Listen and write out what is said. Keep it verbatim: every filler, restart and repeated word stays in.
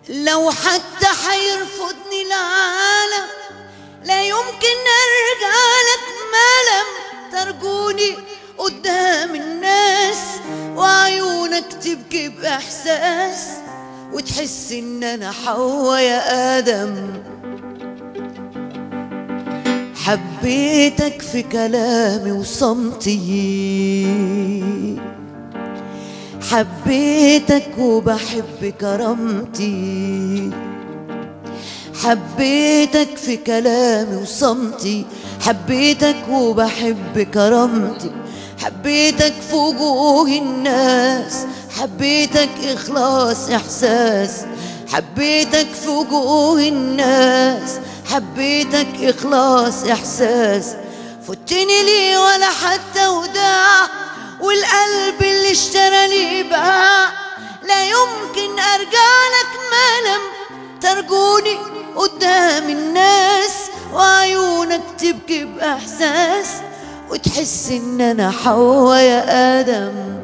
لو حتى حيرفضني العالم لا يمكن ارجع لك ما لم ترجوني قدام الناس، وعيونك تبكي باحساس وتحس ان انا حوا يا ادم. حبيتك في كلامي وصمتي، حبيتك وبحب كرامتي، حبيتك في كلامي وصمتي، حبيتك وبحب كرامتي، حبيتك في وجوه الناس، حبيتك إخلاص إحساس، حبيتك في وجوه الناس، حبيتك إخلاص إحساس. فتني لي ولا حتى وداع، والقلب اللي اشتراني باع، لا يمكن أرجع لك ما لم ترجوني قدام الناس، وعيونك تبكي بإحساس وتحس إن أنا حوا يا آدم.